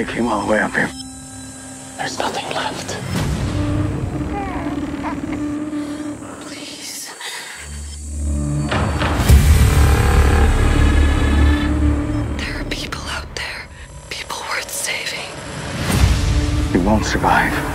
I came all the way up here. There's nothing left. Please. There are people out there. People worth saving. You won't survive.